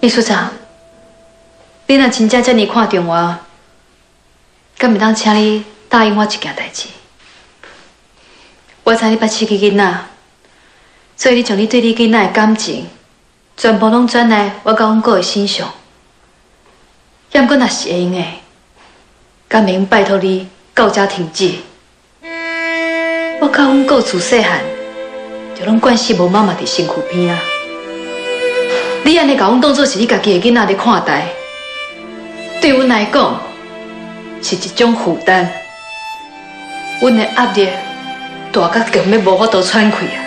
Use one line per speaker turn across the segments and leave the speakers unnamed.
书长，你若真正这么看重我，敢袂当请你答应我一件代志？我知你捌饲去囡仔，所以你将你对你囡仔的感情，全部拢转来我甲阮哥的身上。要毋过若是会用的，敢袂用拜托你到这停止？我甲阮哥自细汉就拢惯死无妈妈伫身躯边啊！你安尼甲阮当作是你家己的囡仔咧看待，对阮来讲是一种负担。阮的压力大到根本无法度喘气啊！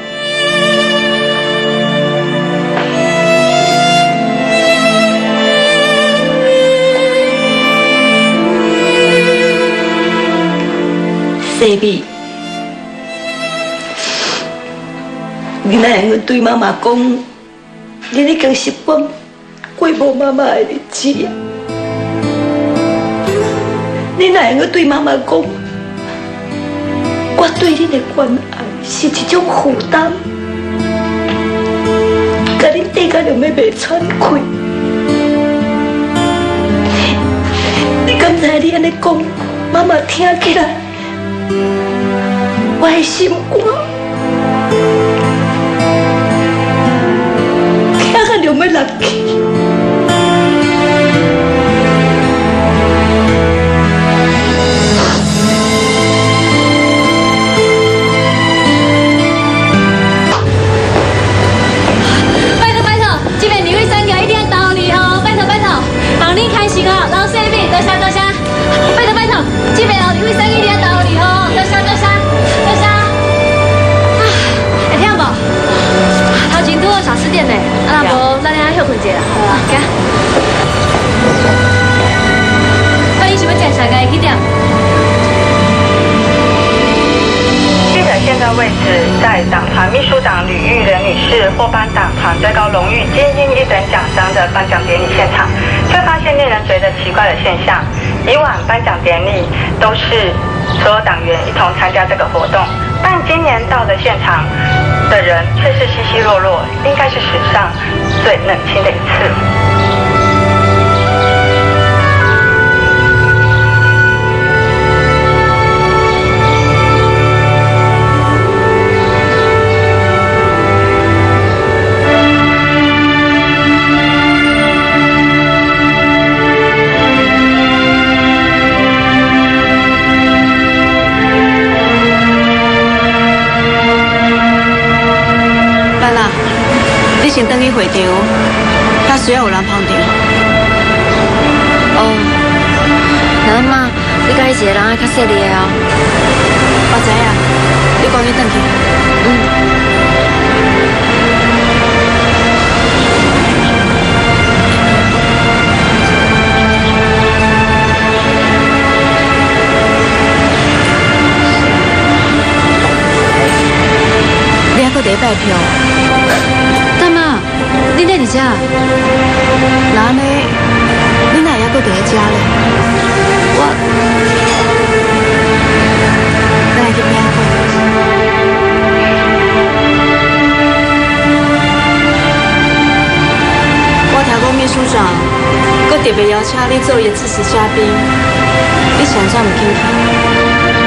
西米，你哪会对妈妈讲？你咧讲是我过无妈妈的日子啊！你哪会对妈妈讲？我对你的关爱是一种负担，甲你底甲两要袂喘气。你敢知你安尼讲，妈妈听起来，我的心肝。有没有落去？
拜托，这边李慧珊一定要到你哦！拜托，好，你开心哦，然后谢谢，多谢。拜托，这边哦，李慧珊一定要到你哦！多谢。会听无？头前拄好14点呢，啊无，咱俩休困一下，好啊，行。欢迎想要食啥个几点？
记者现在位置在党团秘书长吕玉仁女士获颁党团最高荣誉精英一等奖章的颁奖典礼现场，却发现令人觉得奇怪的现象。以往颁奖典礼都是所有党员一同参加这个活动，但今年到的现场的人却是稀稀落落，应该是史上最冷清的一次。
你先等去会场，他需要有人捧场。
哦，那妈，你甲伊一个人爱较细腻的哦。
我知影，你赶紧转去。你还搁伫拜票？
大妈，你在伫遮？
那安尼，你哪会还搁伫咧遮咧？咱来去边看。我听讲秘书长，搁特别邀请你做伊的致辞嘉宾，你想啥唔肯去？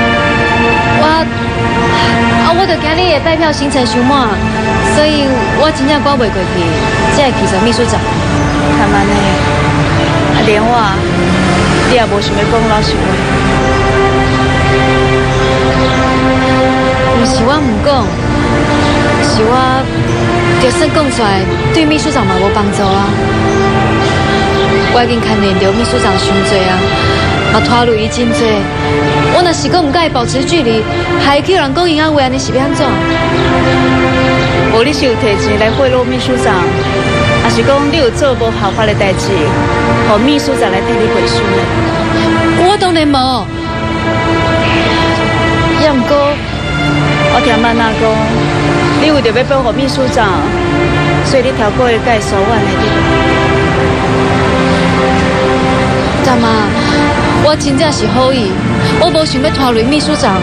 我就惊你的拜票行程伤满，所以我真正赶袂过去，才会去找秘书长。
干嘛呢？连我，你也无想要讲老实话。
不是我唔讲，是我就算讲出来，对秘书长嘛无帮助啊。我已经牵连着秘书长伤多啊。嘛拖累伊真多，我若是讲唔甲伊保持距离，还去人讲闲话，安尼是要安怎？
无你是有摕钱来贿赂秘书长，还是讲你有做无合法的代志，让秘书长来替你背书呢？
我当然无。也毋过，
我听曼娜讲，你为着要保护秘书长，所以你超过甲伊疏远的对吧？
大妈。我真正是好意，我无想要拖累秘书长。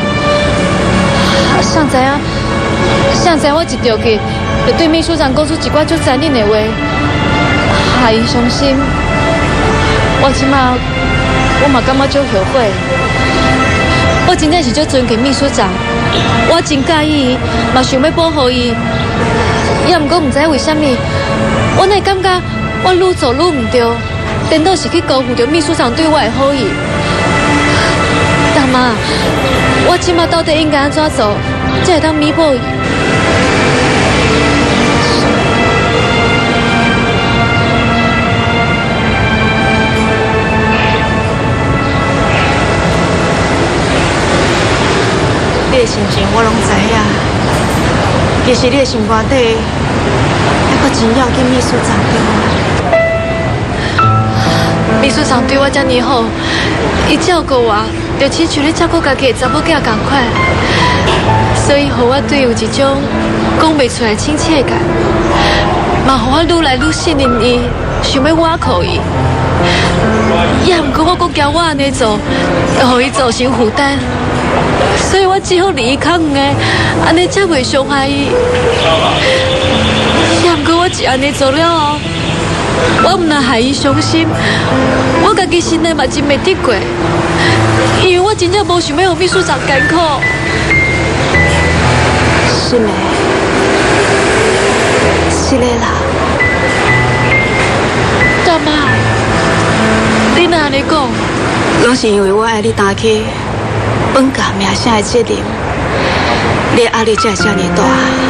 谁知我一着去，就对秘书长讲出一寡足残忍的话。 害伊伤心，我即马我嘛感觉足后悔。我真正是足尊敬秘书长，我真介意伊，嘛想要保护伊。也毋过毋知为虾米，我乃感觉我愈做愈毋对，颠倒是去辜负着秘书长对我的好意。大妈，我即马到底应该安怎做，才会当弥补伊？
你的心情我拢知影，其实你的心肝底还阁真要紧秘书长对我。
秘书长对我遮尔好，伊照顾我，就亲像咧照顾家己的查某囝同款，所以互我对有一种讲袂出来亲切感，嘛互我愈来愈信任伊，想要倚靠伊。也毋过我阁惊我安尼做，会互伊造成负担。所以我只好离伊较远的，安尼才袂伤害伊。也毋过我是安尼做了后，我毋能害伊伤心，我家己心内嘛真袂得过，因为我真正无想要互秘书长艰苦。
是咩？是嘞啦。
大妈，你哪安尼讲？
拢是因为我爱你担起本家名声的责任，你的压力才会这么大，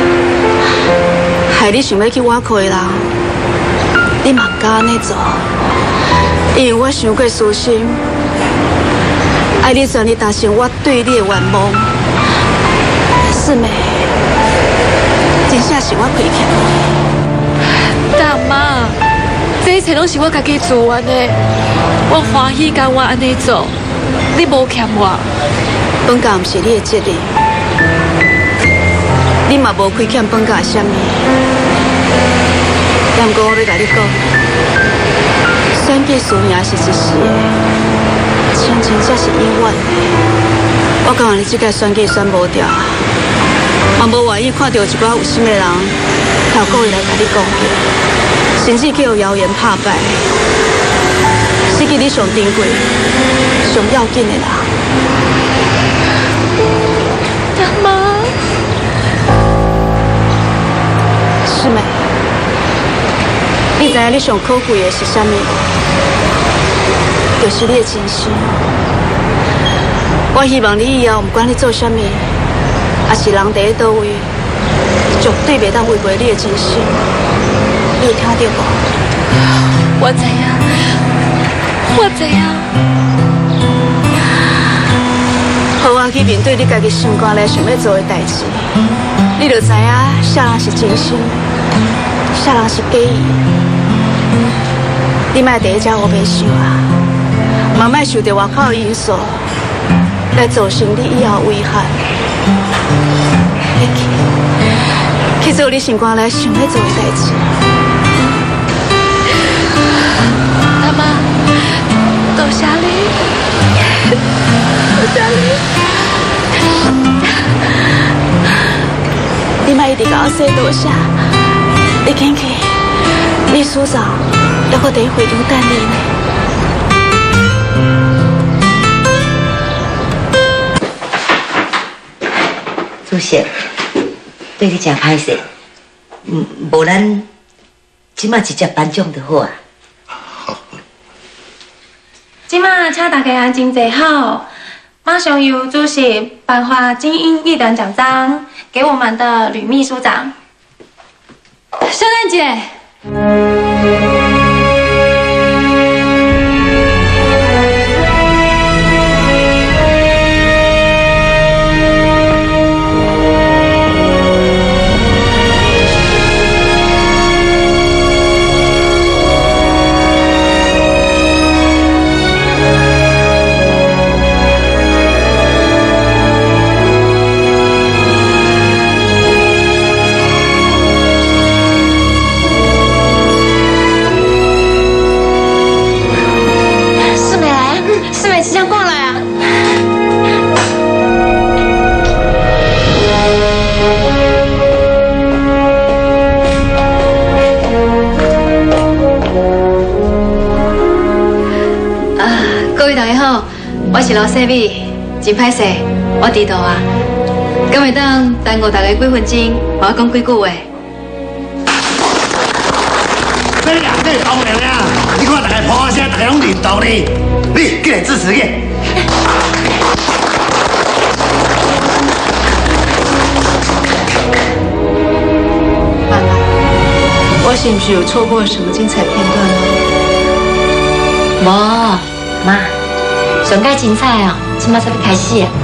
害你想要去倚靠的人，你嘛不敢安尼做，因为我想过私心，爱你全力达成我对你的愿望，是咩？真正是我亏欠你。
大妈，这一切拢是我家己自愿的，我欢喜甘愿安尼做，你无欠我。
本家毋是你的责任，你嘛无亏欠本家什么。但不过我要甲你讲，选举输赢是一时的，亲情才是永远的。我讲你这届选举选无掉，嘛无愿意看到一寡有心的人跳过来甲你讲话，甚至去有谣言拍败，失去你上珍贵、上要紧的人。
大妈，
是咩？你知影你上可贵的是啥物？就是你的真心。我希望你以后，不管你做啥物，也是人伫咧倒位，绝对袂当违背你的真心。你有听到无？
我知影，我知影。
好啊，去面对你家己心肝内想要做的代志，你就知影啥人是真心，啥人是假意。你莫第一只乌白想啊，嘛莫受到外口的因素来造成你以后危害。去做你心肝内想要做的代志。
大妈，多谢你，多谢你。
你莫一直甲我说多谢，你紧去，秘书长还阁伫会场等你呢。
主席，对你真歹势，无咱即马直接颁奖就好啊。
即马请大家安静坐好，马上由主席颁发精英艺人奖章给我们的吕秘书长。
圣诞节。
老细米，真歹势，我知道啊。敢会当耽误大家几分钟，我讲几句话。
你啊，你是当然啊！你看大家破声，大家拢认同你，你过来支持去。
妈妈，我是不是有错过什么精彩片段呢？
无，妈，上届精彩哦，即马才要开始啊！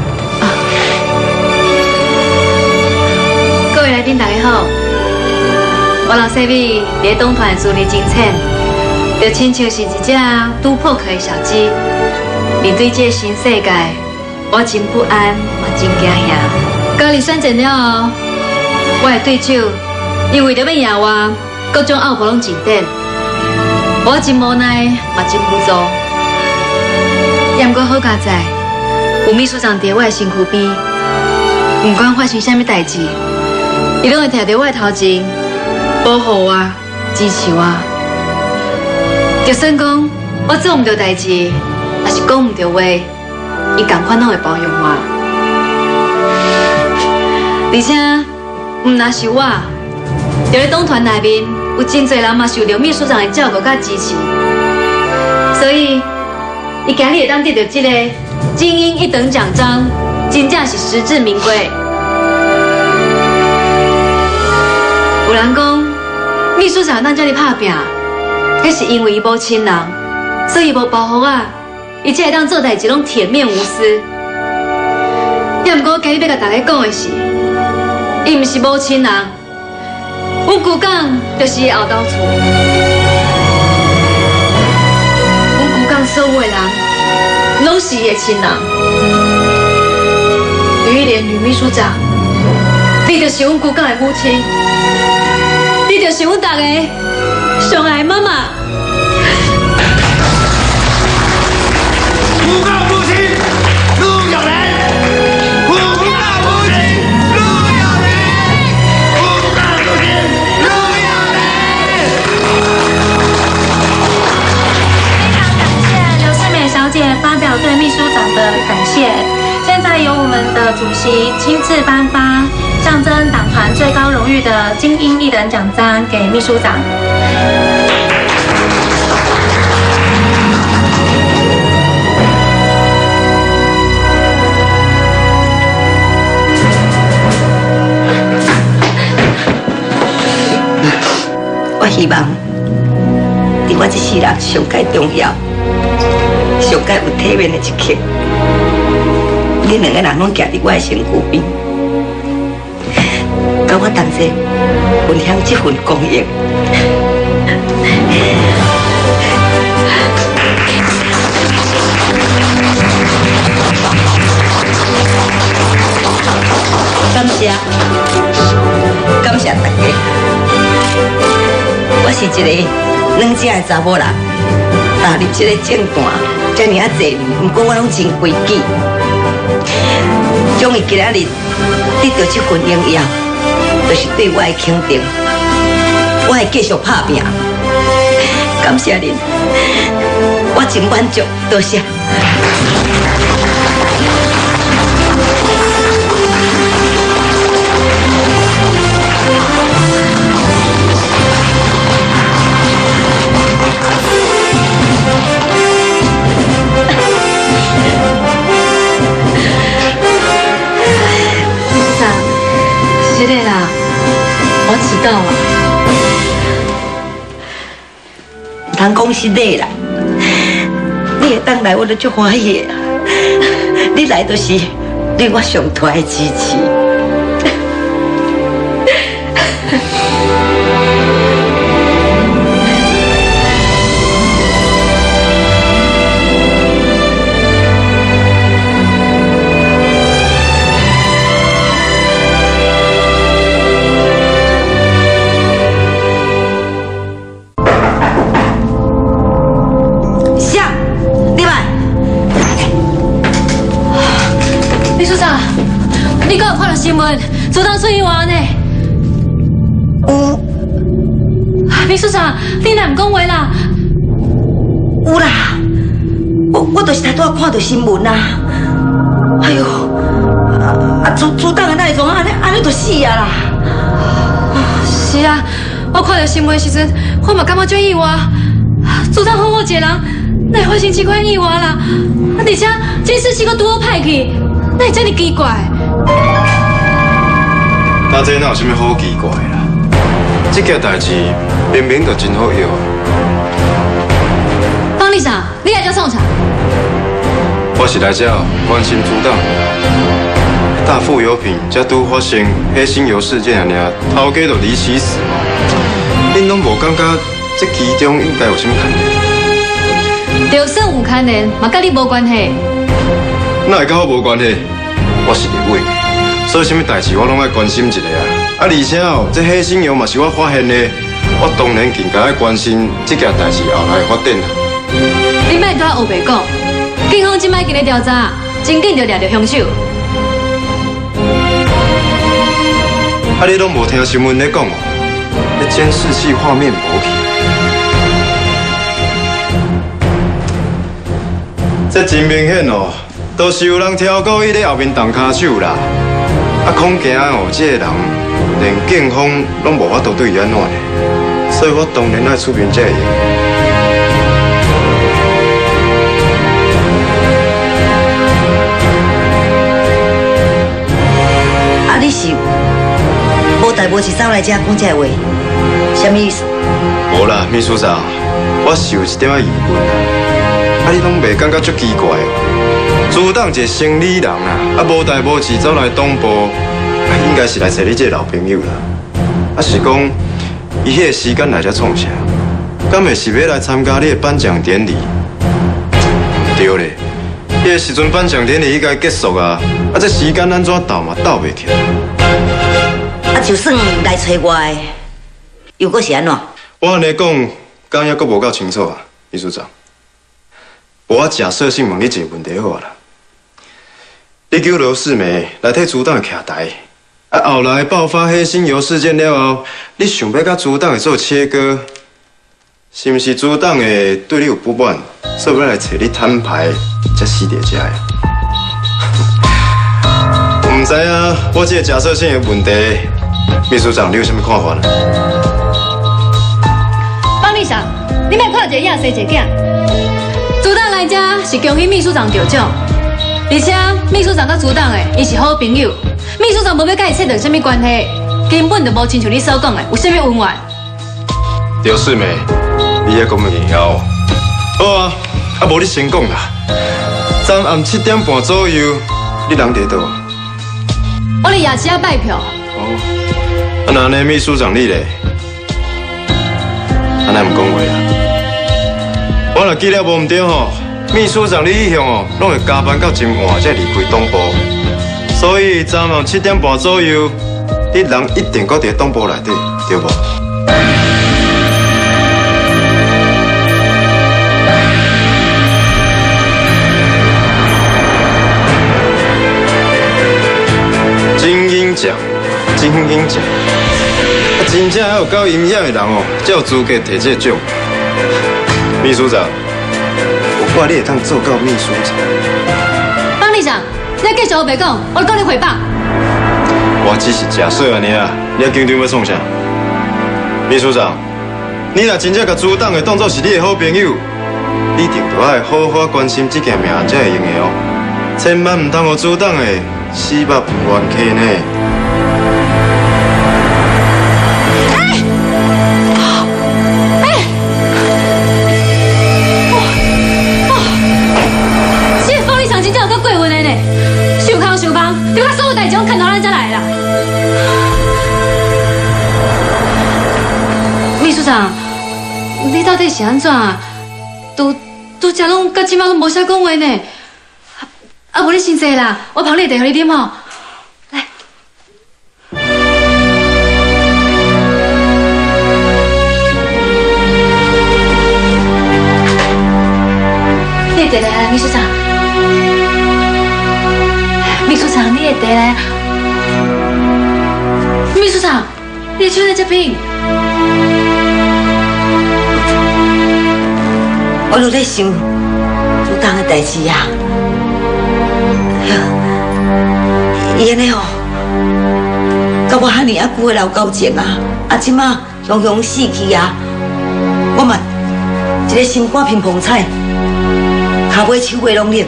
各位来宾大家好，我老细米在党团资历真浅，就亲像是一只拄破壳的小鸡，面对这新世界，我真不安，我真惊吓。高丽选战了后，我的对手因为着要赢我，各种拗步拢真顶，我真无奈，嘛真无助。也毋过好佳在，有秘书长伫我的身躯边，不管发生啥物代志，伊拢会徛伫我的头前，保护我，支持我。就算讲我做唔到代志，也是讲唔到话，伊同款拢会包容我。而且，唔但是我，就咧党团内面有真侪人嘛受到秘书长的照顾甲支持，所以伊今日会当得到这个精英一等奖章，真正是实至名归。有人讲，秘书长咱这里拍拼，那是因为伊无亲人，所以无保护我，伊才会当做代志拢铁面无私。也毋过，今日要甲大家讲的是，伊毋是无亲人，阮旧港就是伊后头厝。阮旧港所有的人，拢是伊的亲人。吕玉莲吕秘书长，你就是阮旧港的母亲。你就是阮大家上爱的妈妈。
古港母亲陆有人，古港母亲陆有人，古港母亲陆有人。
非常感谢刘世美小姐发表对秘书长的感谢。现在由我们的主席亲自颁发象征党团最高荣誉的精英一等奖章给秘书长。
我希望，在我这世人上界重要、上界有体面的一刻，恁两个人拢徛伫我的身躯边。甲我同齐分享这份公益。感谢，感谢大家。我是一个软正的查某人，踏入这个政坛遮尔啊侪年，不过我拢真规矩。终于今仔日得到这份荣耀。就是对我的肯定，我会继续拍拼。感谢您，我真满足，多谢。
是的啦，我知道啊。
唔通讲实在啦，你会当来，我都足欢喜啊！你来就是对我上大的支持。
新闻，组长出意外呢。
有。
秘书长，你哪唔讲话啦？
有啦，我就是头拄看到新闻啊。 哎呦，主党的那种安尼就死啊啦！
是啊，我看到新闻的时阵，我嘛感觉足意外。组长好好一个人，哪会发生这款意外啦？而且这事是个拄好歹去，哪会这么奇怪？
那这哪有啥物好奇怪啦？这件代志明明就真好摇。
方理事长，你来这创啥？
我是来这关心组党。大富油品才拄发生黑心油事件尔，头家就离奇死亡。恁拢无感觉这其中应该有啥物牵连？
就算有牵连，嘛甲你无关系。
哪会甲我无关系？我是立委，所以啥物代志我拢爱关心一下啊。而且哦，这黑心油嘛是我发现的，我当然更加爱关心这件代志后来的发展啊。
你莫在黑白讲，警方即摆今日调查，真紧就抓到凶手。
啊！你拢无听新闻咧讲哦，那监视器画面无去。这真明显哦，都是有人挑故意咧后面动骹手啦。啊，恐惊哦，这个人连警方拢无法度对伊安怎呢？所以我当然爱出面这个。
啊，你是？无代无志走来这讲这话，什么意思？
无啦，秘书长，我是有一点仔疑问啦。啊，你拢袂感觉足奇怪哦？组党一个生理人啊，无代无志走来党部，应该是来找你这个老朋友啦。啊，是讲伊迄个时间来这创啥？敢会是要来参加你的颁奖典礼？对咧，迄个时阵颁奖典礼应该结束啊，啊，这时间咱怎斗嘛斗袂起来。
啊，就算来找我的，又搁是安怎？
我安尼讲，敢也阁无够清楚啊，秘书长。无我假设性问你一个问题好啦。你叫刘世美来替组党徛台，啊后来爆发黑心油事件了后，你想要甲组党会做切割，是毋是组党会对你有不满，所以要来找你摊牌，才死在这呀？唔知啊，我这个假设性的问题。秘书长，你有什么看法呢？
方理事长，你莫看一个野生一个囝。组长来这是恭喜秘书长得奖，而且秘书长甲组长的伊是好朋友，秘书长无要甲伊扯上什么关系，根本就无亲像你所讲的有什么恩怨。
刘世美，你也讲物会晓？好啊，啊无你先讲啦。昨暗7点半左右，你人伫倒？
我伫夜市啊拜票。
哦。啊，那呢，秘书长你咧？啊，那唔讲话啦。我若记了无唔对吼，秘书长你以向哦，拢会加班到真晚才离开党部，所以昨晚7点半左右，你人一定搁伫党部内底，对无？金鹰奖，金鹰奖。真正还有够阴险的人哦，才有资格摕这个奖。秘书长，我怪你会当做到秘书长。
方理事长，你继续白讲，我告你诽谤。
我只是假设安尼啊，你紧张要创啥？秘书长，你若真正甲组党的当作是你的好朋友，你一定都爱好好关心这件命案才会用的哦。千万唔通互组党的死目不冤客呢。
你把所有代志拢看到咱才来啦。秘书长，你到底是安怎啊？拄则拢到即马拢无啥讲话呢。啊，无你先坐啦，我泡你茶互你啉吼。来，你茶来，秘书长。秘书长，你的茶来。秘书长，你的手在这边。
我都在想组党的代志呀。 伊安尼吼，甲我遐尼啊久的老交情啊，即马雄雄死去啊，我嘛一个心肝乒乓菜，骹尾手尾拢冷。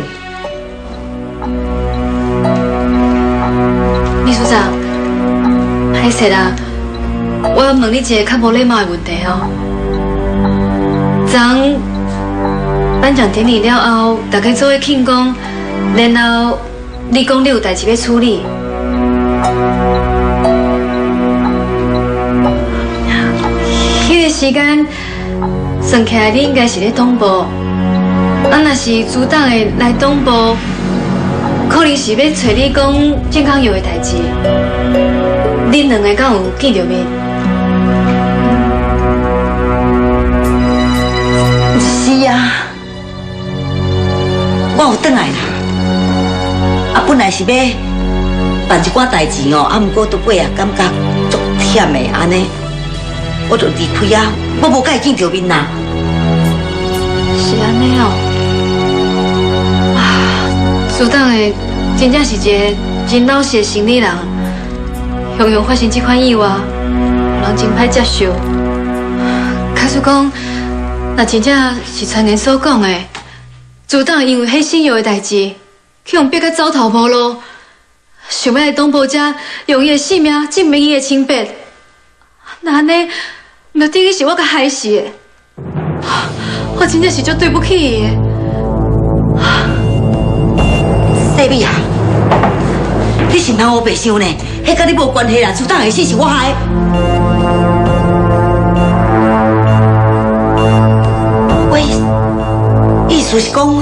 秘书长，歹势啦，我要问你一个较无礼貌的问题哦。昨颁奖典礼了后，大家做伙庆功，然后你讲你有代志要处理。迄个时间算起来，你应该是咧党部。啊，若是主党的来党部，可能是要找你讲健康药的代志。恁两个敢有见着面？
是啊，我有转来啦。啊，本来是要办一寡代志哦，啊，毋过拄尾啊，感觉足忝的安尼，我就离开啊，我无甲伊见着面啦。
是安尼哦。啊，主党的真正是一个真老实的生理人，雄雄发生这款意外，人真歹接受。假使讲，若真正是传言所讲的，主党因为迄新药的代志，去用逼甲走投无路，想要来党部遮用伊的性命证明伊的清白。那安尼，就等于是我甲害死的。我真正是足对不起伊的。
细美啊，你是哪有白想呢？迄甲你无关系啦，主党的事是我害的。意思是讲，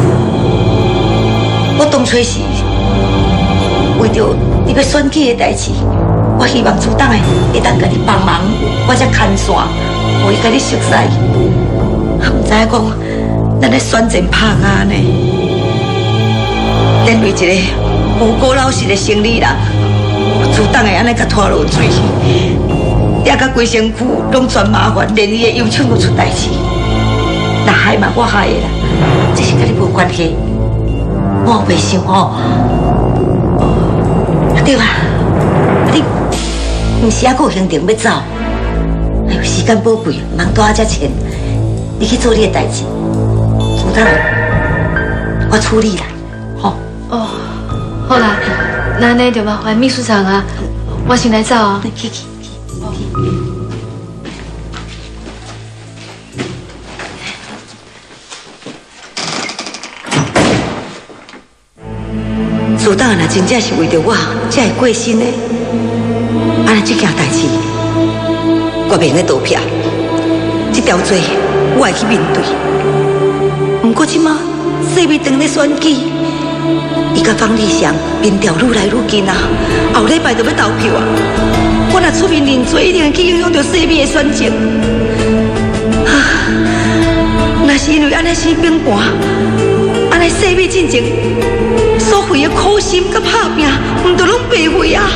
我当初是为着你要选举的代志，我希望主党的会当甲你帮忙，我才牵线，互伊甲你熟悉。毋知影讲，咱咧选前拍硬呢，连为一个无辜老实的生理人，主党会安尼甲拖落水，也甲规身躯拢全麻烦，连伊的右手都出代志。那害嘛，我害的啦，这是跟你无关系。我有袂想哦，对吧？你毋是还阁有行程要走？哎呦，时间宝贵，忙多啊遮钱，你去做你的代志，主党我处理啦，吼。
哦，好啦，那安尼就麻烦秘书长啊，我先来走啊。
去。主党若真正是为着我才会过身的，安尼这件代志，我袂用咧道歉。这条罪我会去面对。不过即马细美当咧选举，伊甲方立祥民调愈来愈近啊，后礼拜就要投票啊。我若出面认罪，一定会去影响到细美的选情。啊，若是因为安尼生病寒，安尼细美进前。所费的苦心甲打拼，毋着拢白费啊！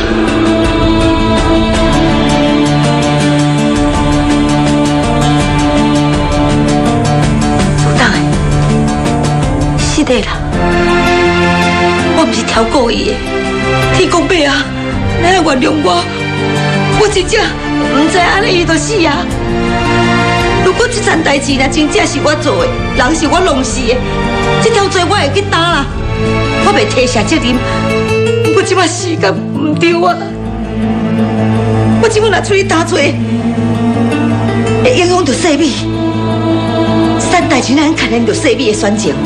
主党的，是的啦，我毋是挑故意的，天公伯啊，你要原谅我真正毋知安尼伊就死啊！如果这件代志若真正是我做的，人是我弄死的，这条罪我会去担啦。我袂推卸责任，我即马时间唔对啊！我即马若出去打罪，会影响到细美。三代真难牵连到细美的选情，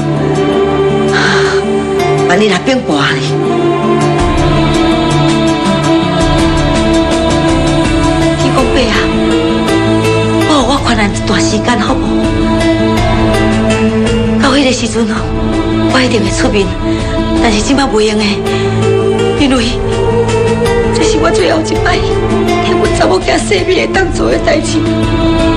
万一若变卦呢？天公伯啊，我困难一段时间好无？到迄个时阵哦。我一定会出面，但是即摆袂用的，因为这是我最后一摆替阮查某囝细美会当做的代志。